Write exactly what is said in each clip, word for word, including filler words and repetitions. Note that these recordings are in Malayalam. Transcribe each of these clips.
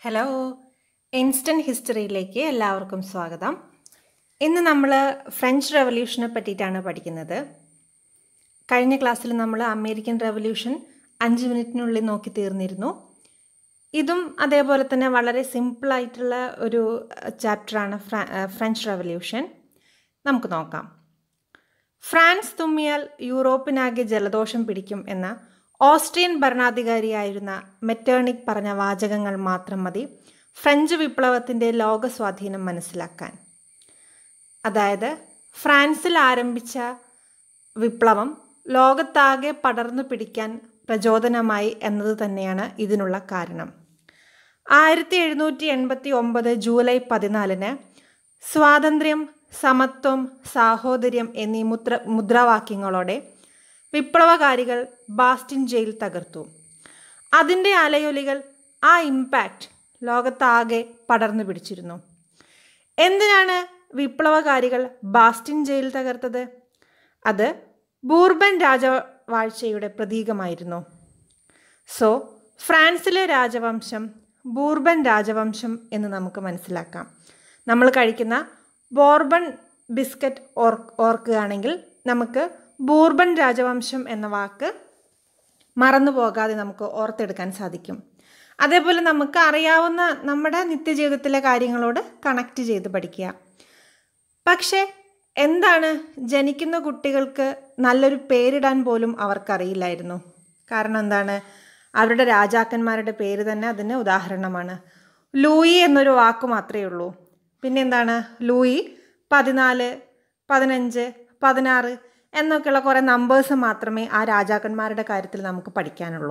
ഹലോ, ഇൻസ്റ്റൻറ്റ് ഹിസ്റ്ററിയിലേക്ക് എല്ലാവർക്കും സ്വാഗതം. ഇന്ന് നമ്മൾ ഫ്രഞ്ച് റെവല്യൂഷനെ പറ്റിയിട്ടാണ് പഠിക്കുന്നത്. കഴിഞ്ഞ ക്ലാസ്സിൽ നമ്മൾ അമേരിക്കൻ റെവല്യൂഷൻ അഞ്ച് മിനിറ്റിനുള്ളിൽ നോക്കി തീർന്നിരുന്നു. ഇതും അതേപോലെ തന്നെ വളരെ സിമ്പിളായിട്ടുള്ള ഒരു ചാപ്റ്ററാണ് ഫ്രഞ്ച് റെവല്യൂഷൻ. നമുക്ക് നോക്കാം. ഫ്രാൻസ് തുമ്മിയാൽ യൂറോപ്പിനാകെ ജലദോഷം പിടിക്കും എന്ന ഓസ്ട്രിയൻ ഭരണാധികാരിയായിരുന്ന മെറ്റേണിക് പറഞ്ഞ വാചകങ്ങൾ മാത്രം മതി ഫ്രഞ്ച് വിപ്ലവത്തിൻ്റെ ലോക സ്വാധീനം മനസ്സിലാക്കാൻ. അതായത് ഫ്രാൻസിൽ ആരംഭിച്ച വിപ്ലവം ലോകത്താകെ പടർന്നു പിടിക്കാൻ പ്രചോദനമായി എന്നത് തന്നെയാണ് ഇതിനുള്ള കാരണം. ആയിരത്തി എഴുന്നൂറ്റി എൺപത്തി ഒമ്പത് ജൂലൈ പതിനാലിന് സ്വാതന്ത്ര്യം, സമത്വം, സാഹോദര്യം എന്നീ മുദ്ര മുദ്രാവാക്യങ്ങളോടെ വിപ്ലവകാരികൾ ബാസ്റ്റിൻ ജയിൽ തകർത്തു. അതിൻ്റെ അലയൊലികൾ, ആ ഇമ്പാക്റ്റ് ലോകത്താകെ പടർന്നു പിടിച്ചിരുന്നു. എന്തിനാണ് വിപ്ലവകാരികൾ ബാസ്റ്റിൻ ജയിൽ തകർത്തത്? അത് ബൂർബൻ രാജവാഴ്ചയുടെ പ്രതീകമായിരുന്നു. സോ ഫ്രാൻസിലെ രാജവംശം ബൂർബൻ രാജവംശം എന്ന് നമുക്ക് മനസ്സിലാക്കാം. നമ്മൾ കഴിക്കുന്ന ബോർബൺ ബിസ്ക്കറ്റ് ഓർ ഓർക്കുകയാണെങ്കിൽ നമുക്ക് ബൂർബൻ രാജവംശം എന്ന വാക്ക് മറന്നു പോകാതെ നമുക്ക് ഓർത്തെടുക്കാൻ സാധിക്കും. അതേപോലെ നമുക്ക് അറിയാവുന്ന നമ്മുടെ നിത്യജീവിതത്തിലെ കാര്യങ്ങളോട് കണക്റ്റ് ചെയ്ത് പഠിക്കുക. പക്ഷേ എന്താണ്, ജനിക്കുന്ന കുട്ടികൾക്ക് നല്ലൊരു പേരിടാൻ പോലും അവർക്കറിയില്ലായിരുന്നു. കാരണം എന്താണ്, അവരുടെ രാജാക്കന്മാരുടെ പേര് തന്നെ അതിന് ഉദാഹരണമാണ്. ലൂയി എന്നൊരു വാക്ക് മാത്രമേ ഉള്ളൂ. പിന്നെ എന്താണ്, ലൂയി പതിനാല്, പതിനഞ്ച്, പതിനാറ് എന്നൊക്കെയുള്ള കുറേ നമ്പേഴ്സ് മാത്രമേ ആ രാജാക്കന്മാരുടെ കാര്യത്തിൽ നമുക്ക് പഠിക്കാനുള്ളൂ.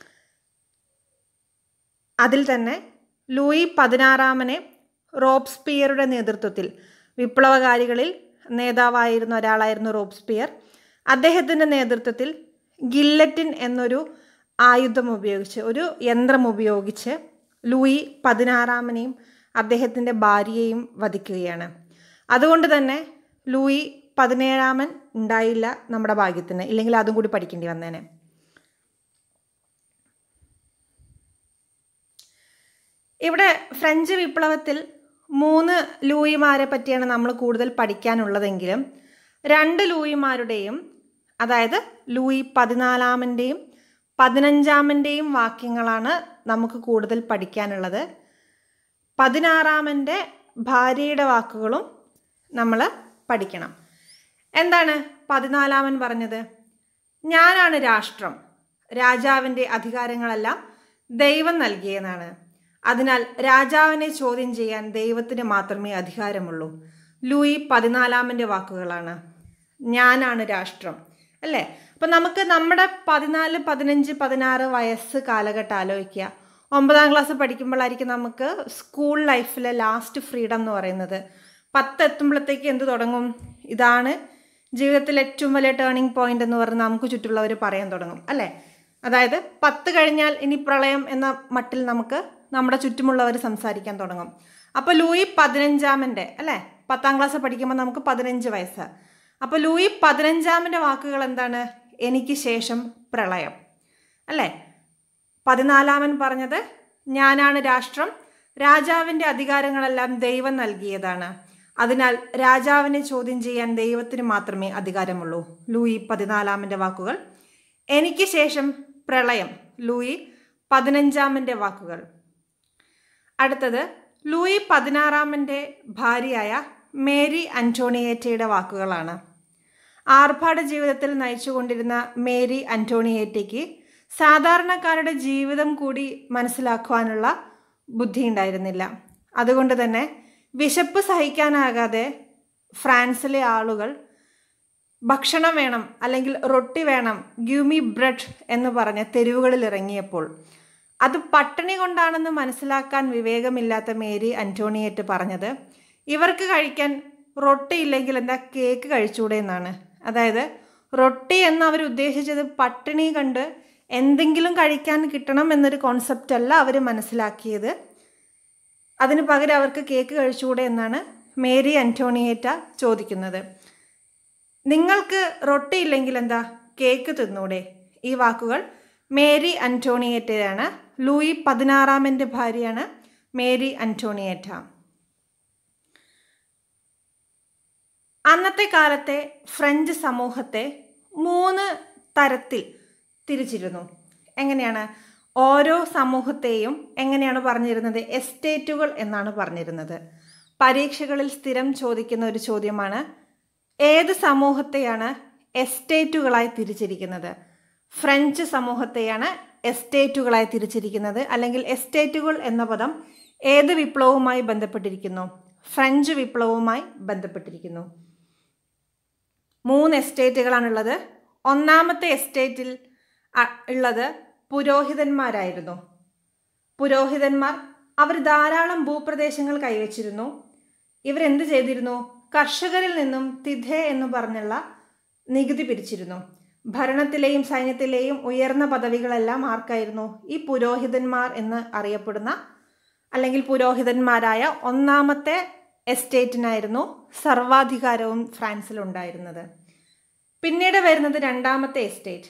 അതിൽ തന്നെ ലൂയി പതിനാറാമനെ റോബ്സ്പിയറുടെ നേതൃത്വത്തിൽ, വിപ്ലവകാരികളിൽ നേതാവായിരുന്ന ഒരാളായിരുന്നു റോബ്സ്പിയർ. അദ്ദേഹത്തിൻ്റെ നേതൃത്വത്തിൽ ഗില്ലറ്റിൻ എന്നൊരു ആയുധം ഉപയോഗിച്ച്, ഒരു യന്ത്രം ഉപയോഗിച്ച് ലൂയി പതിനാറാമനെയും അദ്ദേഹത്തിൻ്റെ ഭാര്യയെയും വധിക്കുകയാണ്. അതുകൊണ്ട് തന്നെ ലൂയി പതിനേഴാമൻ ഉണ്ടായില്ല നമ്മുടെ ഭാഗ്യത്തിന്, ഇല്ലെങ്കിൽ അതും കൂടി പഠിക്കേണ്ടി വന്നേനെ. ഇവിടെ ഫ്രഞ്ച് വിപ്ലവത്തിൽ മൂന്ന് ലൂയിമാരെ പറ്റിയാണ് നമ്മൾ കൂടുതൽ പഠിക്കാനുള്ളതെങ്കിലും രണ്ട് ലൂയിമാരുടെയും, അതായത് ലൂയി പതിനാലാമൻ്റെയും പതിനഞ്ചാമൻ്റെയും വാക്യങ്ങളാണ് നമുക്ക് കൂടുതൽ പഠിക്കാനുള്ളത്. പതിനാറാമൻ്റെ ഭാര്യയുടെ വാക്കുകളും നമ്മൾ പഠിക്കണം. എന്താണ് പതിനാലാമൻ പറഞ്ഞത്? ഞാനാണ് രാഷ്ട്രം, രാജാവിൻ്റെ അധികാരങ്ങളെല്ലാം ദൈവം നൽകിയതാണ്. അതിനാൽ രാജാവിനെ ചോദ്യം ചെയ്യാൻ ദൈവത്തിന് മാത്രമേ അധികാരമുള്ളൂ. ലൂയി പതിനാലാമൻ്റെ വാക്കുകളാണ്. ഞാനാണ് രാഷ്ട്രം, അല്ലേ? അപ്പം നമുക്ക് നമ്മുടെ പതിനാല്, പതിനഞ്ച്, പതിനാറ് വയസ്സ് കാലഘട്ടം ആലോചിക്കുക. ഒമ്പതാം ക്ലാസ് പഠിക്കുമ്പോഴായിരിക്കും നമുക്ക് സ്കൂൾ ലൈഫിലെ ലാസ്റ്റ് ഫ്രീഡം എന്ന് പറയുന്നത്. പത്ത് എത്തുമ്പോഴത്തേക്ക് എന്ത് തുടങ്ങും? ഇതാണ് ജീവിതത്തിൽ ഏറ്റവും വലിയ ടേണിംഗ് പോയിന്റ് എന്ന് പറഞ്ഞ് നമുക്ക് ചുറ്റുള്ളവർ പറയാൻ തുടങ്ങും, അല്ലേ? അതായത് പത്ത് കഴിഞ്ഞാൽ ഇനി പ്രളയം എന്ന മട്ടിൽ നമുക്ക് നമ്മുടെ ചുറ്റുമുള്ളവർ സംസാരിക്കാൻ തുടങ്ങും. അപ്പോൾ ലൂയി പതിനഞ്ചാമൻ്റെ, അല്ലേ, പത്താം ക്ലാസ് പഠിക്കുമ്പോൾ നമുക്ക് പതിനഞ്ച് വയസ്സ്. അപ്പോൾ ലൂയി പതിനഞ്ചാമൻ്റെ വാക്കുകൾ എന്താണ്? എനിക്ക് ശേഷം പ്രളയം, അല്ലേ? പതിനാലാമൻ പറഞ്ഞത് ഞാനാണ് രാഷ്ട്രം, രാജാവിൻ്റെ അധികാരങ്ങളെല്ലാം ദൈവം നൽകിയതാണ്. അതിനാൽ രാജാവിനെ ചോദ്യം ചെയ്യാൻ ദൈവത്തിന് മാത്രമേ അധികാരമുള്ളൂ. ലൂയി പതിനാലാമൻ്റെ വാക്കുകൾ. എനിക്ക് ശേഷം പ്രളയം, ലൂയി പതിനഞ്ചാമൻ്റെ വാക്കുകൾ. അടുത്തത് ലൂയി പതിനാറാമൻ്റെ ഭാര്യയായ മേരി അന്റോണിയേറ്റയുടെ വാക്കുകളാണ്. ആർഭാട ജീവിതത്തിൽ നയിച്ചുകൊണ്ടിരുന്ന മേരി അന്റോണിയേറ്റയ്ക്ക് സാധാരണക്കാരുടെ ജീവിതം കൂടി മനസ്സിലാക്കുവാനുള്ള ബുദ്ധി ഉണ്ടായിരുന്നില്ല. അതുകൊണ്ട് തന്നെ വിശപ്പ് സഹിക്കാനാകാതെ ഫ്രാൻസിലെ ആളുകൾ ഭക്ഷണം വേണം, അല്ലെങ്കിൽ റൊട്ടി വേണം, ഗിവ് മീ ബ്രെഡ് എന്ന് പറഞ്ഞ് തെരുവുകളിൽ ഇറങ്ങിയപ്പോൾ അത് പട്ടിണി കൊണ്ടാണെന്ന് മനസ്സിലാക്കാൻ വിവേകമില്ലാത്ത മേരി അന്റോണിയേറ്റ് പറഞ്ഞത്, ഇവർക്ക് കഴിക്കാൻ റൊട്ടി ഇല്ലെങ്കിൽ എന്താ, കേക്ക് കഴിച്ചുകൂടെ എന്നാണ്. അതായത് റൊട്ടി എന്ന് അവർ ഉദ്ദേശിച്ചത് പട്ടിണി കണ്ട് എന്തെങ്കിലും കഴിക്കാൻ കിട്ടണം എന്നൊരു കോൺസെപ്റ്റ് അല്ല അവർ മനസ്സിലാക്കിയത്. അതിന് പകരം അവർക്ക് കേക്ക് കഴിച്ചുകൂടെ എന്നാണ് മേരി അന്റോണിയേറ്റ ചോദിക്കുന്നത്. നിങ്ങൾക്ക് റൊട്ടി ഇല്ലെങ്കിൽ എന്താ, കേക്ക് തിന്നൂടെ? ഈ വാക്കുകൾ മേരി അന്റോണിയേറ്റയാണ്. ലൂയി പതിനാറാമൻ്റെ ഭാര്യയാണ് മേരി അന്റോണിയേറ്റ. അന്നത്തെ കാലത്തെ ഫ്രഞ്ച് സമൂഹത്തെ മൂന്ന് തരത്തിൽ തിരിച്ചിരുന്നു. എങ്ങനെയാണ്? ഓരോ സമൂഹത്തെയും എങ്ങനെയാണ് പറഞ്ഞിരുന്നത്? എസ്റ്റേറ്റുകൾ എന്നാണ് പറഞ്ഞിരുന്നത്. പരീക്ഷകളിൽ സ്ഥിരം ചോദിക്കുന്ന ഒരു ചോദ്യമാണ്, ഏത് സമൂഹത്തെയാണ് എസ്റ്റേറ്റുകളായി തിരിച്ചിരിക്കുന്നത്? ഫ്രഞ്ച് സമൂഹത്തെയാണ് എസ്റ്റേറ്റുകളായി തിരിച്ചിരിക്കുന്നത്. അല്ലെങ്കിൽ എസ്റ്റേറ്റുകൾ എന്ന പദം ഏത് വിപ്ലവവുമായി ബന്ധപ്പെട്ടിരിക്കുന്നു? ഫ്രഞ്ച് വിപ്ലവവുമായി ബന്ധപ്പെട്ടിരിക്കുന്നു. മൂന്ന് എസ്റ്റേറ്റുകളാണുള്ളത്. ഒന്നാമത്തെ എസ്റ്റേറ്റിൽ ഉള്ളത് പുരോഹിതന്മാരായിരുന്നു. പുരോഹിതന്മാർ അവർ ധാരാളം ഭൂപ്രദേശങ്ങൾ കൈവച്ചിരുന്നു. ഇവരെന്ത് ചെയ്തിരുന്നു? കർഷകരിൽ നിന്നും തിഥേ എന്ന് പറഞ്ഞുള്ള നികുതി പിരിച്ചിരുന്നു. ഭരണത്തിലെയും സൈന്യത്തിലെയും ഉയർന്ന പദവികളെല്ലാം ആർക്കായിരുന്നു? ഈ പുരോഹിതന്മാർ എന്ന് അറിയപ്പെടുന്ന അല്ലെങ്കിൽ പുരോഹിതന്മാരായ ഒന്നാമത്തെ എസ്റ്റേറ്റിനായിരുന്നു സർവാധികാരവും ഫ്രാൻസിലുണ്ടായിരുന്നത്. പിന്നീട് വരുന്നത് രണ്ടാമത്തെ എസ്റ്റേറ്റ്.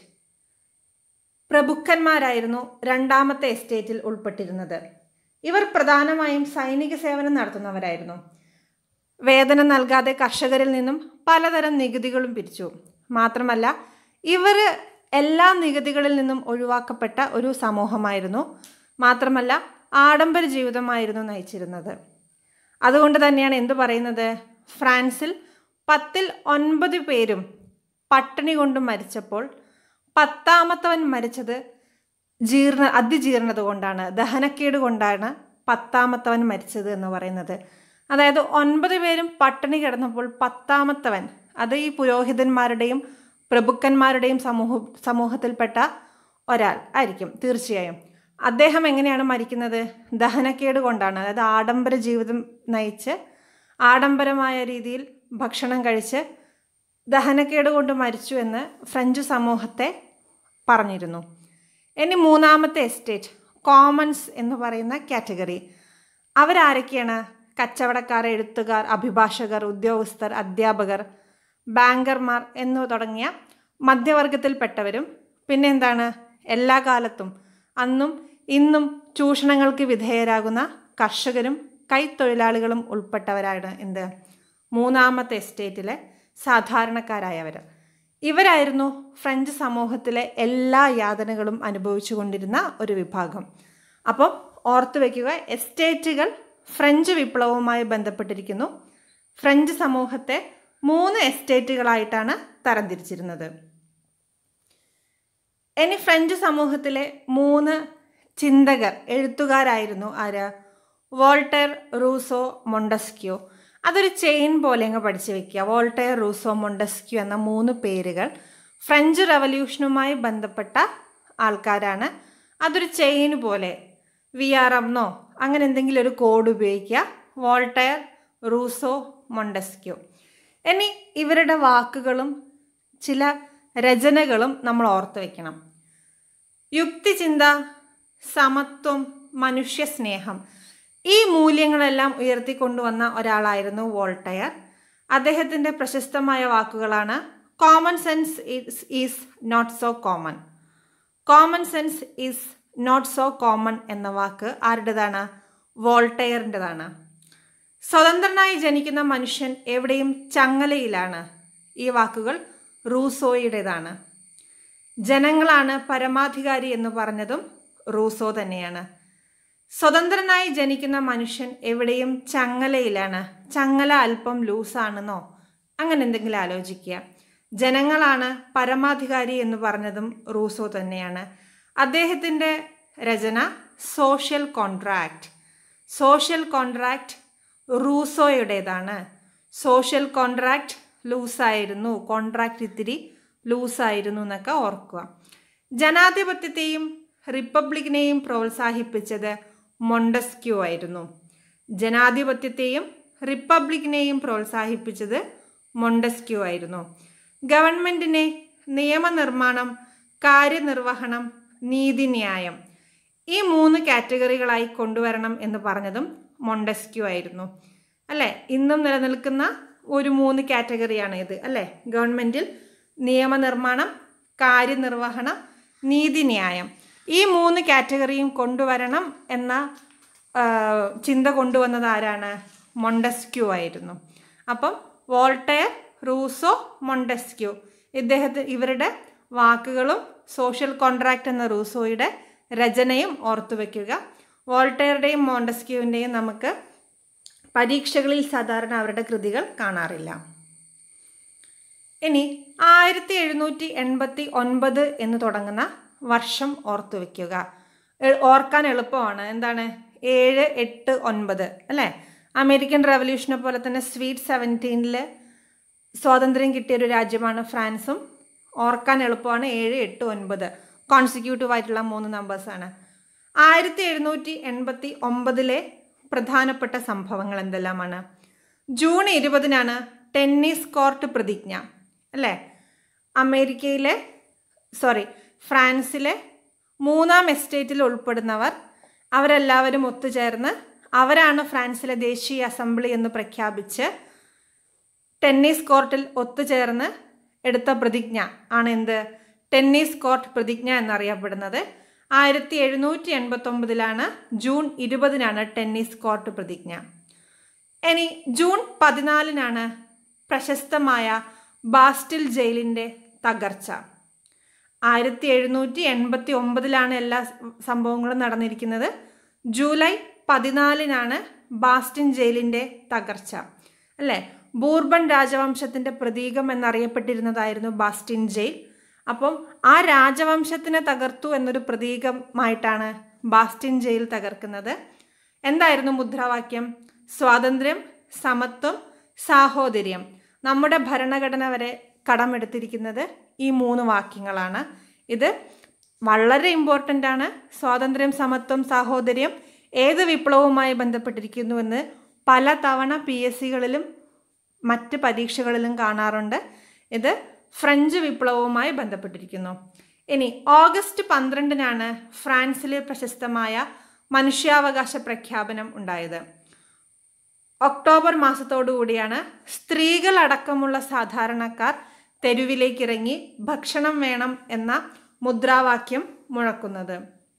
പ്രഭുക്കന്മാരായിരുന്നു രണ്ടാമത്തെ എസ്റ്റേറ്റിൽ ഉൾപ്പെട്ടിരുന്നത്. ഇവർ പ്രധാനമായും സൈനിക സേവനം നടത്തുന്നവരായിരുന്നു. വേതനം നൽകാതെ കർഷകരിൽ നിന്നും പലതരം നികുതികളും പിരിച്ചു. മാത്രമല്ല ഇവർ എല്ലാ നികുതികളിൽ നിന്നും ഒഴിവാക്കപ്പെട്ട ഒരു സമൂഹമായിരുന്നു. മാത്രമല്ല ആഡംബര ജീവിതമായിരുന്നു നയിച്ചിരുന്നത്. അതുകൊണ്ട് തന്നെയാണ് എന്തു പറയുന്നത്? ഫ്രാൻസിൽ പത്തിൽ ഒൻപത് പേരും പട്ടിണി കൊണ്ട് മരിച്ചപ്പോൾ പത്താമത്തവൻ മരിച്ചത് ജീർണ അതിജീർണത കൊണ്ടാണ്, ദഹനക്കേട് കൊണ്ടാണ് പത്താമത്തവൻ മരിച്ചത് എന്ന് പറയുന്നത്. അതായത് ഒൻപത് പേരും പട്ടിണി കിടന്നപ്പോൾ പത്താമത്തവൻ, അത് ഈ പുരോഹിതന്മാരുടെയും പ്രഭുക്കന്മാരുടെയും സമൂഹ സമൂഹത്തിൽപ്പെട്ട ഒരാൾ ആയിരിക്കും തീർച്ചയായും. അദ്ദേഹം എങ്ങനെയാണ് മരിക്കുന്നത്? ദഹനക്കേട് കൊണ്ടാണ്. അതായത് ആഡംബര ജീവിതം നയിച്ച് ആഡംബരമായ രീതിയിൽ ഭക്ഷണം കഴിച്ച് ദഹനക്കേട് കൊണ്ട് മരിച്ചു എന്ന് ഫ്രഞ്ച് സമൂഹത്തെ പറഞ്ഞിരുന്നു. ഇനി മൂന്നാമത്തെ എസ്റ്റേറ്റ് കോമൺസ് എന്ന് പറയുന്ന കാറ്റഗറി. അവരാരൊക്കെയാണ്? കച്ചവടക്കാർ, എഴുത്തുകാർ, അഭിഭാഷകർ, ഉദ്യോഗസ്ഥർ, അധ്യാപകർ, ബാങ്കർമാർ എന്നു തുടങ്ങിയ മധ്യവർഗത്തിൽപ്പെട്ടവരും പിന്നെ എന്താണ് എല്ലാ കാലത്തും അന്നും ഇന്നും ചൂഷണങ്ങൾക്ക് വിധേയരാകുന്ന കർഷകരും കൈത്തൊഴിലാളികളും ഉൾപ്പെട്ടവരാണ് എന്ത് മൂന്നാമത്തെ എസ്റ്റേറ്റിലെ സാധാരണക്കാരായവർ. ഇവരായിരുന്നു ഫ്രഞ്ച് സമൂഹത്തിലെ എല്ലാ യാതനകളും അനുഭവിച്ചു കൊണ്ടിരുന്ന ഒരു വിഭാഗം. അപ്പോൾ ഓർത്തു വയ്ക്കുക, എസ്റ്റേറ്റുകൾ ഫ്രഞ്ച് വിപ്ലവവുമായി ബന്ധപ്പെട്ടിരിക്കുന്നു. ഫ്രഞ്ച് സമൂഹത്തെ മൂന്ന് എസ്റ്റേറ്റുകളായിട്ടാണ് തരംതിരിച്ചിരുന്നത്. ഇനി ഫ്രഞ്ച് സമൂഹത്തിലെ മൂന്ന് ചിന്തകർ, എഴുത്തുകാരായിരുന്നു ആര്? Voltaire, Rousseau, Montesquieu. അതൊരു ചെയിൻ പോലെ അങ്ങ് പഠിച്ചു വെക്കുക. വോൾട്ടയർ, റൂസോ, മൊണ്ടസ്ക്യൂ എന്ന മൂന്ന് പേരുകൾ ഫ്രഞ്ച് റവല്യൂഷനുമായി ബന്ധപ്പെട്ട ആൾക്കാരാണ്. അതൊരു ചെയിൻ പോലെ വി ആർ എംന്നോ അങ്ങനെ എന്തെങ്കിലും ഒരു കോഡ് ഉപയോഗിക്കുക. Voltaire, Rousseau, Montesquieu. ഇനി ഇവരുടെ വാക്കുകളും ചില രചനകളും നമ്മൾ ഓർത്ത് വയ്ക്കണം. യുക്തിചിന്ത, സമത്വം, മനുഷ്യസ്നേഹം, ഈ മൂല്യങ്ങളെല്ലാം ഉയർത്തിക്കൊണ്ടുവന്ന ഒരാളായിരുന്നു വോൾട്ടയർ. അദ്ദേഹത്തിൻ്റെ പ്രശസ്തമായ വാക്കുകളാണ് common sense is is not so common. Common sense is not so common എന്ന വാക്ക് ആരുടേതാണ്? വോൾട്ടയറിൻ്റെതാണ്. സ്വതന്ത്രനായി ജനിക്കുന്ന മനുഷ്യൻ എവിടെയും ചങ്ങലയിലാണ്. ഈ വാക്കുകൾ റൂസോയുടേതാണ്. ജനങ്ങളാണ് പരമാധികാരി എന്ന് പറഞ്ഞതും റൂസോ തന്നെയാണ്. സ്വതന്ത്രനായി ജനിക്കുന്ന മനുഷ്യൻ എവിടെയും ചങ്ങലയിലാണ്. ചങ്ങല അല്പം ലൂസാണെന്നോ അങ്ങനെ എന്തെങ്കിലും ആലോചിക്കുക. ജനങ്ങളാണ് പരമാധികാരി എന്ന് പറഞ്ഞതും റൂസോ തന്നെയാണ്. അദ്ദേഹത്തിൻ്റെ രചന സോഷ്യൽ കോൺട്രാക്റ്റ്. സോഷ്യൽ കോൺട്രാക്റ്റ് റൂസോയുടേതാണ്. സോഷ്യൽ കോൺട്രാക്റ്റ് ലൂസായിരുന്നു, കോൺട്രാക്റ്റ് ഇത്തിരി ലൂസായിരുന്നു എന്നൊക്കെ ഓർക്കുക. ജനാധിപത്യത്തെയും റിപ്പബ്ലിക്കിനെയും പ്രോത്സാഹിപ്പിച്ചത് മൊണ്ടസ്ക്യൂ ആയിരുന്നു. ജനാധിപത്യത്തെയും റിപ്പബ്ലിക്കിനെയും പ്രോത്സാഹിപ്പിച്ചത് മൊണ്ടസ്ക്യൂ ആയിരുന്നു. ഗവൺമെൻറ്റിനെ നിയമനിർമ്മാണം, കാര്യനിർവഹണം, നീതിന്യായം ഈ മൂന്ന് കാറ്റഗറികളായി കൊണ്ടുവരണം എന്ന് പറഞ്ഞതും മൊണ്ടസ്ക്യൂ ആയിരുന്നു. അല്ലേ? ഇന്നും നിലനിൽക്കുന്ന ഒരു മൂന്ന് കാറ്റഗറിയാണ് ഇത്. അല്ലേ? ഗവൺമെൻറ്റിൽ നിയമനിർമ്മാണം, കാര്യനിർവഹണം, നീതിന്യായം ഈ മൂന്ന് കാറ്റഗറിയും കൊണ്ടുവരണം എന്ന ചിന്ത കൊണ്ടുവന്നത് ആരാണ്? മൊണ്ടസ്ക്യൂ ആയിരുന്നു. അപ്പം വോൾട്ടയർ, റൂസോ, മൊണ്ടസ്ക്യൂ ഇദ്ദേഹത്തെ ഇവരുടെ വാക്കുകളും സോഷ്യൽ കോൺട്രാക്റ്റ് എന്ന റൂസോയുടെ രചനയും ഓർത്തു വയ്ക്കുക. വോൾട്ടയറുടെയും മോണ്ടസ്ക്യൂവിൻ്റെയും നമുക്ക് പരീക്ഷകളിൽ സാധാരണ അവരുടെ കൃതികൾ കാണാറില്ല. ഇനി ആയിരത്തി എഴുന്നൂറ്റി എൺപത്തി ഒൻപത് എന്ന് തുടങ്ങുന്ന വർഷം ഓർത്തു വയ്ക്കുക. ഓർക്കാൻ എളുപ്പമാണ്. എന്താണ്? ഏഴ് എട്ട് ഒൻപത് അല്ലേ? അമേരിക്കൻ റവല്യൂഷനെ പോലെ തന്നെ സ്വീറ്റ് സെവൻറ്റീനിൽ സ്വാതന്ത്ര്യം കിട്ടിയൊരു രാജ്യമാണ് ഫ്രാൻസും. ഓർക്കാൻ എളുപ്പമാണ്. ഏഴ് എട്ട് ഒൻപത് കോൺസിക്യൂട്ടീവ് ആയിട്ടുള്ള മൂന്ന് നമ്പേഴ്സാണ്. ആയിരത്തി എഴുന്നൂറ്റി എൺപത്തി ഒമ്പതിലെ പ്രധാനപ്പെട്ട സംഭവങ്ങൾ എന്തെല്ലാമാണ്? ജൂൺ ഇരുപതിനാണ് ടെന്നീസ് കോർട്ട് പ്രതിജ്ഞ അല്ലേ? അമേരിക്കയിലെ സോറി ഫ്രാൻസിലെ മൂന്നാം എസ്റ്റേറ്റിൽ ഉൾപ്പെടുന്നവർ അവരെല്ലാവരും ഒത്തുചേർന്ന് അവരാണ് ഫ്രാൻസിലെ ദേശീയ അസംബ്ലി എന്ന് പ്രഖ്യാപിച്ച് ടെന്നീസ് കോർട്ടിൽ ഒത്തുചേർന്ന് എടുത്ത പ്രതിജ്ഞ ആണ് എന്ത്? ടെന്നീസ് കോർട്ട് പ്രതിജ്ഞ എന്നറിയപ്പെടുന്നത്. ആയിരത്തി എഴുന്നൂറ്റി എൺപത്തി ഒമ്പതിലാണ് ജൂൺ ഇരുപതിനാണ് ടെന്നീസ് കോർട്ട് പ്രതിജ്ഞ. ഇനി ജൂൺ പതിനാലിനാണ് പ്രശസ്തമായ ബാസ്റ്റിൽ ജയിലിൻ്റെ തകർച്ച. ആയിരത്തി എഴുന്നൂറ്റി എൺപത്തി ഒമ്പതിലാണ് എല്ലാ സംഭവങ്ങളും നടന്നിരിക്കുന്നത്. ജൂലൈ പതിനാലിനാണ് ബാസ്റ്റിൻ ജയിലിൻ്റെ തകർച്ച അല്ലേ? ബൂർബൺ രാജവംശത്തിൻ്റെ പ്രതീകം എന്നറിയപ്പെട്ടിരുന്നതായിരുന്നു ബാസ്റ്റിൻ ജയിൽ. അപ്പം ആ രാജവംശത്തിനെ തകർത്തു എന്നൊരു പ്രതീകമായിട്ടാണ് ബാസ്റ്റിൻ ജയിൽ തകർക്കുന്നത്. എന്തായിരുന്നു മുദ്രാവാക്യം? സ്വാതന്ത്ര്യം, സമത്വം, സാഹോദര്യം. നമ്മുടെ ഭരണഘടന വരെ കടമെടുത്തിരിക്കുന്നത് ഈ മൂന്ന് വാക്യങ്ങളാണ്. ഇത് വളരെ ഇമ്പോർട്ടൻ്റ് ആണ്. സ്വാതന്ത്ര്യം, സമത്വം, സാഹോദര്യം ഏത് വിപ്ലവവുമായി ബന്ധപ്പെട്ടിരിക്കുന്നുവെന്ന് പല തവണ പി എസ് സികളിലും മറ്റ് പരീക്ഷകളിലും കാണാറുണ്ട്. ഇത് ഫ്രഞ്ച് വിപ്ലവവുമായി ബന്ധപ്പെട്ടിരിക്കുന്നു. ഇനി ഓഗസ്റ്റ് പന്ത്രണ്ടിനാണ് ഫ്രാൻസിലെ പ്രശസ്തമായ മനുഷ്യാവകാശ പ്രഖ്യാപനം ഉണ്ടായത്. ഒക്ടോബർ മാസത്തോടുകൂടിയാണ് സ്ത്രീകൾ അടക്കമുള്ള സാധാരണക്കാർ തെരുവിലേക്കിറങ്ങി ഭക്ഷണം വേണം എന്ന മുദ്രാവാക്യം മുഴക്കുന്നത്.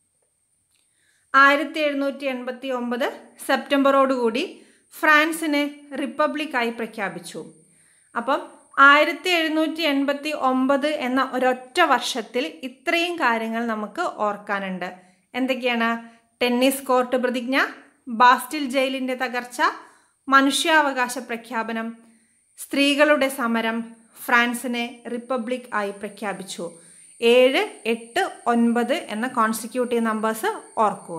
ആയിരത്തി എഴുന്നൂറ്റി എൺപത്തി ഒമ്പത് സെപ്റ്റംബറോടുകൂടി ഫ്രാൻസിനെ റിപ്പബ്ലിക്കായി പ്രഖ്യാപിച്ചു. അപ്പം ആയിരത്തി എഴുന്നൂറ്റി എൺപത്തി ഒമ്പത് എന്ന ഒരൊറ്റ വർഷത്തിൽ ഇത്രയും കാര്യങ്ങൾ നമുക്ക് ഓർക്കാനുണ്ട്. എന്തൊക്കെയാണ്? ടെന്നീസ് കോർട്ട് പ്രതിജ്ഞ, ബാസ്റ്റിൽ ജയിലിൻ്റെ തകർച്ച, മനുഷ്യാവകാശ പ്രഖ്യാപനം, സ്ത്രീകളുടെ സമരം, ഫ്രാൻസിനെ റിപ്പബ്ലിക് ആയി പ്രഖ്യാപിച്ചു. ഏഴ് എട്ട് ഒൻപത് എന്ന കോൺസിക്യൂട്ടീവ് നമ്പേഴ്സ് ഓർക്കുക.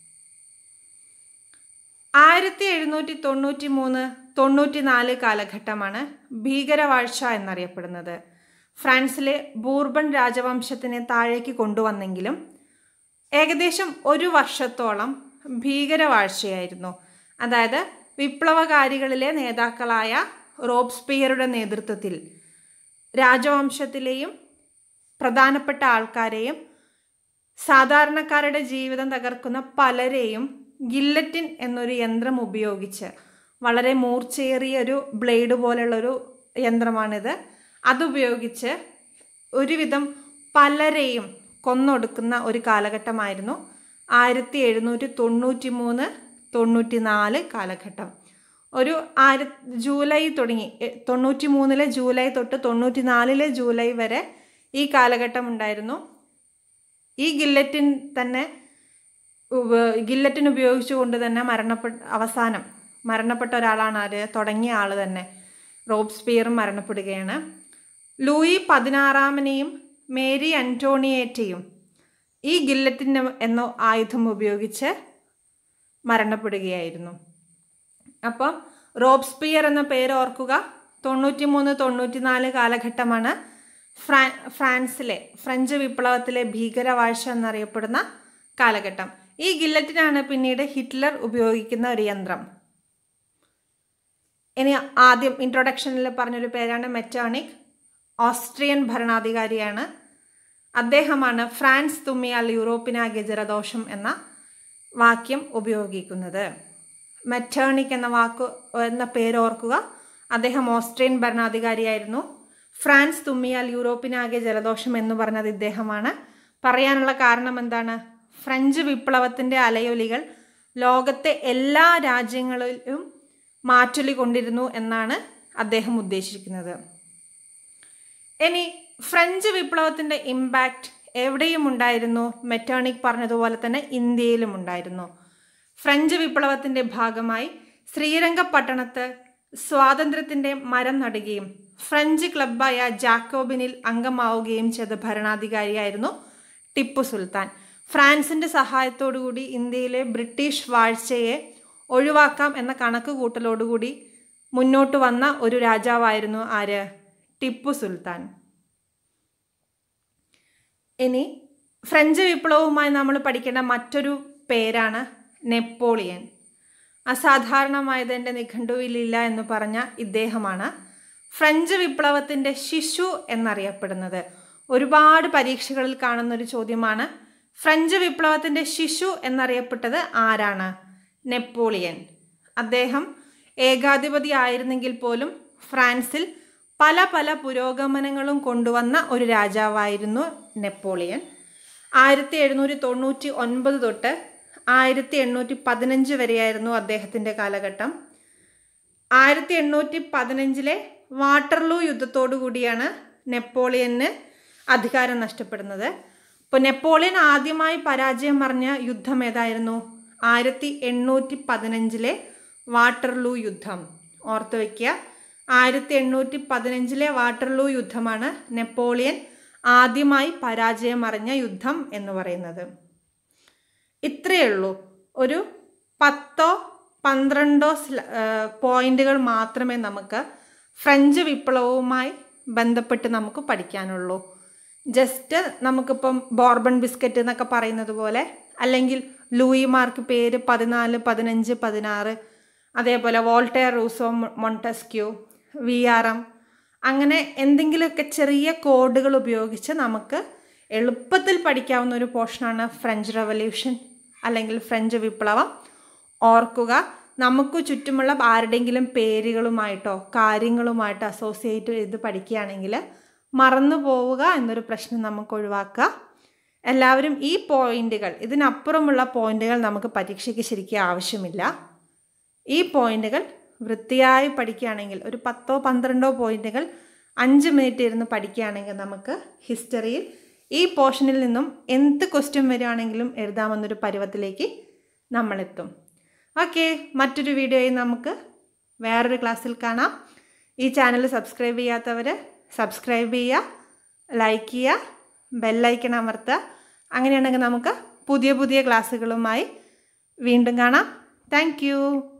ആയിരത്തി എഴുന്നൂറ്റി തൊണ്ണൂറ്റി മൂന്ന് തൊണ്ണൂറ്റി നാല് കാലഘട്ടമാണ് ഭീകരവാഴ്ച എന്നറിയപ്പെടുന്നത്. ഫ്രാൻസിലെ ബൂർബൺ രാജവംശത്തിനെ താഴേക്ക് കൊണ്ടുവന്നെങ്കിലും ഏകദേശം ഒരു വർഷത്തോളം ഭീകരവാഴ്ചയായിരുന്നു. അതായത് വിപ്ലവകാരികളിലെ നേതാക്കളായ റോബ്സ്പിയറുടെ നേതൃത്വത്തിൽ രാജവംശത്തിലെയും പ്രധാനപ്പെട്ട ആൾക്കാരെയും സാധാരണക്കാരുടെ ജീവിതം തകർക്കുന്ന പലരെയും ഗില്ലറ്റിൻ എന്നൊരു യന്ത്രം ഉപയോഗിച്ച്, വളരെ മൂർച്ചയേറിയ ഒരു ബ്ലേഡ് പോലുള്ളൊരു യന്ത്രമാണിത്, അതുപയോഗിച്ച് ഒരുവിധം പലരെയും കൊന്നൊടുക്കുന്ന ഒരു കാലഘട്ടമായിരുന്നു ആയിരത്തി എഴുന്നൂറ്റി തൊണ്ണൂറ്റി മൂന്ന് തൊണ്ണൂറ്റി നാല് കാലഘട്ടം. ഒരു ആയിര ജൂലൈ തുടങ്ങി തൊണ്ണൂറ്റി മൂന്നിലെ ജൂലൈ തൊട്ട് തൊണ്ണൂറ്റി നാലിലെ ജൂലൈ വരെ ഈ കാലഘട്ടം ഉണ്ടായിരുന്നു. ഈ ഗില്ലറ്റിൻ തന്നെ ഗില്ലറ്റിൻ ഉപയോഗിച്ചുകൊണ്ട് തന്നെ മരണപ്പെട്ട അവസാനം മരണപ്പെട്ട ഒരാളാണ് ആര്? തുടങ്ങിയ ആൾ തന്നെ റോബ്സ്പിയറും മരണപ്പെടുകയാണ്. ലൂയി പതിനാറാമനെയും മേരി അന്റോണിയേറ്റയും ഈ ഗില്ലറ്റിൻ എന്ന ആയുധം ഉപയോഗിച്ച് മരണപ്പെടുകയായിരുന്നു. അപ്പം റോബ്സ്പിയർ എന്ന പേര് ഓർക്കുക. തൊണ്ണൂറ്റി മൂന്ന് തൊണ്ണൂറ്റി നാല് കാലഘട്ടമാണ് ഫ്രാ ഫ്രാൻസിലെ ഫ്രഞ്ച് വിപ്ലവത്തിലെ ഭീകരവാഴ്ച എന്നറിയപ്പെടുന്ന കാലഘട്ടം. ഈ ഗില്ലറ്റിനാണ് പിന്നീട് ഹിറ്റ്ലർ ഉപയോഗിക്കുന്ന ഒരു യന്ത്രം. ഇനി ആദ്യം ഇൻട്രൊഡക്ഷനിൽ പറഞ്ഞൊരു പേരാണ് മെറ്റേണിക്. ഓസ്ട്രിയൻ ഭരണാധികാരിയാണ്. അദ്ദേഹമാണ് ഫ്രാൻസ് തുമ്മിയാൽ യൂറോപ്പിനാകെ ജലദോഷം എന്ന വാക്യം ഉപയോഗിക്കുന്നത്. മെറ്റേണിക് എന്ന വാക്ക് എന്ന പേര് ഓർക്കുക. അദ്ദേഹം ഓസ്ട്രിയൻ ഭരണാധികാരിയായിരുന്നു. ഫ്രാൻസ് തുമ്മിയാൽ യൂറോപ്പിനാകെ ജലദോഷം എന്ന് പറഞ്ഞത് ഇദ്ദേഹമാണ്. പറയാനുള്ള കാരണം എന്താണ്? ഫ്രഞ്ച് വിപ്ലവത്തിൻ്റെ അലയൊലികൾ ലോകത്തെ എല്ലാ രാജ്യങ്ങളിലും മാറ്റൊലി കൊണ്ടിരുന്നു എന്നാണ് അദ്ദേഹം ഉദ്ദേശിക്കുന്നത്. ഇനി ഫ്രഞ്ച് വിപ്ലവത്തിൻ്റെ ഇമ്പാക്റ്റ് എവിടെയും ഉണ്ടായിരുന്നു. മെറ്റേണിക് പറഞ്ഞതുപോലെ തന്നെ ഇന്ത്യയിലും ഉണ്ടായിരുന്നു. ഫ്രഞ്ച് വിപ്ലവത്തിൻ്റെ ഭാഗമായി ശ്രീരംഗപട്ടണത്ത് സ്വാതന്ത്ര്യത്തിൻ്റെ മരം നടുകയും ഫ്രഞ്ച് ക്ലബ്ബായ ജാക്കോബിനിൽ അംഗമാവുകയും ചെയ്ത ഭരണാധികാരിയായിരുന്നു ടിപ്പു സുൽത്താൻ. ഫ്രാൻസിൻ്റെ സഹായത്തോടുകൂടി ഇന്ത്യയിലെ ബ്രിട്ടീഷ് വാഴ്ചയെ ഒഴിവാക്കാം എന്ന കണക്ക് കൂട്ടലോടുകൂടി മുന്നോട്ട് വന്ന ഒരു രാജാവായിരുന്നു ആര്? ടിപ്പു സുൽത്താൻ. ഇനി ഫ്രഞ്ച് വിപ്ലവവുമായി നമ്മൾ പഠിക്കേണ്ട മറ്റൊരു പേരാണ് നെപ്പോളിയൻ. അസാധാരണമായത് എൻ്റെ നിഘണ്ടുവിലില്ല എന്ന് പറഞ്ഞ ഇദ്ദേഹമാണ് ഫ്രഞ്ച് വിപ്ലവത്തിൻ്റെ ശിശു എന്നറിയപ്പെടുന്നത്. ഒരുപാട് പരീക്ഷകളിൽ കാണുന്നൊരു ചോദ്യമാണ്, ഫ്രഞ്ച് വിപ്ലവത്തിൻ്റെ ശിശു എന്നറിയപ്പെട്ടത് ആരാണ്? നെപ്പോളിയൻ. അദ്ദേഹം ഏകാധിപതി ആയിരുന്നെങ്കിൽ പോലും ഫ്രാൻസിൽ പല പല പുരോഗമനങ്ങളും കൊണ്ടുവന്ന ഒരു രാജാവായിരുന്നു നെപ്പോളിയൻ. ആയിരത്തി എഴുന്നൂറ്റി തൊണ്ണൂറ്റി ഒൻപത് തൊട്ട് ആയിരത്തി എണ്ണൂറ്റി പതിനഞ്ച് വരെയായിരുന്നു അദ്ദേഹത്തിൻ്റെ കാലഘട്ടം. ആയിരത്തി എണ്ണൂറ്റി പതിനഞ്ചിലെ വാട്ടർലൂ യുദ്ധത്തോടു കൂടിയാണ് നെപ്പോളിയന് അധികാരം നഷ്ടപ്പെടുന്നത്. അപ്പോൾ നെപ്പോളിയൻ ആദ്യമായി പരാജയം പറഞ്ഞ യുദ്ധം ഏതായിരുന്നു? ആയിരത്തി എണ്ണൂറ്റി പതിനഞ്ചിലെ വാട്ടർലൂ യുദ്ധം. ഓർത്തു വയ്ക്കുക, ആയിരത്തി എണ്ണൂറ്റി പതിനഞ്ചിലെ വാട്ടർലൂ യുദ്ധമാണ് നെപ്പോളിയൻ ആദ്യമായി പരാജയം അറിഞ്ഞ യുദ്ധം എന്ന് പറയുന്നത്. ഇത്രയേ ഉള്ളൂ. ഒരു പത്തോ പന്ത്രണ്ടോ പോയിന്റുകൾ മാത്രമേ നമുക്ക് ഫ്രഞ്ച് വിപ്ലവവുമായി ബന്ധപ്പെട്ട് നമുക്ക് പഠിക്കാനുള്ളൂ. ജസ്റ്റ് നമുക്കിപ്പം ബോർബൺ ബിസ്ക്കറ്റ് എന്നൊക്കെ പറയുന്നത് പോലെ, അല്ലെങ്കിൽ ലൂയി മാർക്ക് പേര് പതിനാല് പതിനഞ്ച് പതിനാറ്, അതേപോലെ Voltaire, Rousseau, Montesquieu, V R M, അങ്ങനെ എന്തെങ്കിലുമൊക്കെ ചെറിയ കോഡുകൾ ഉപയോഗിച്ച് നമുക്ക് എളുപ്പത്തിൽ പഠിക്കാവുന്ന ഒരു പോർഷനാണ് ഫ്രഞ്ച് റവല്യൂഷൻ അല്ലെങ്കിൽ ഫ്രഞ്ച് വിപ്ലവം. ഓർക്കുക, നമുക്ക് ചുറ്റുമുള്ള ആരുടെയെങ്കിലും പേരുകളുമായിട്ടോ കാര്യങ്ങളുമായിട്ടോ അസോസിയേറ്റ് ചെയ്ത് പഠിക്കുകയാണെങ്കിൽ മറന്നു പോവുക എന്നൊരു പ്രശ്നം നമുക്ക് ഒഴിവാക്കുക. എല്ലാവരും ഈ പോയിന്റുകൾ, ഇതിനപ്പുറമുള്ള പോയിന്റുകൾ നമുക്ക് പരീക്ഷയ്ക്ക് ശരിക്കും ആവശ്യമില്ല. ഈ പോയിന്റുകൾ വൃത്തിയായി പഠിക്കുകയാണെങ്കിൽ, ഒരു പത്തോ പന്ത്രണ്ടോ പോയിന്റുകൾ അഞ്ച് മിനിറ്റ് ഇരുന്ന് പഠിക്കുകയാണെങ്കിൽ നമുക്ക് ഹിസ്റ്ററിയിൽ ഈ പോർഷനിൽ നിന്നും എന്ത് ക്വസ്റ്റ്യൻ വരികയാണെങ്കിലും എഴുതാമെന്നൊരു പരുവത്തിലേക്ക് നമ്മളെത്തും. ഓക്കെ, മറ്റൊരു വീഡിയോയിൽ നമുക്ക് വേറൊരു ക്ലാസ്സിൽ കാണാം. ഈ ചാനൽ സബ്സ്ക്രൈബ് ചെയ്യാത്തവർ സബ്സ്ക്രൈബ് ചെയ്യുക, ലൈക്ക് ചെയ്യുക, ബെല്ലൈക്കൺ അമർത്തുക. അങ്ങനെയാണെങ്കിൽ നമുക്ക് പുതിയ പുതിയ ക്ലാസ്സുകളുമായി വീണ്ടും കാണാം. Thank U.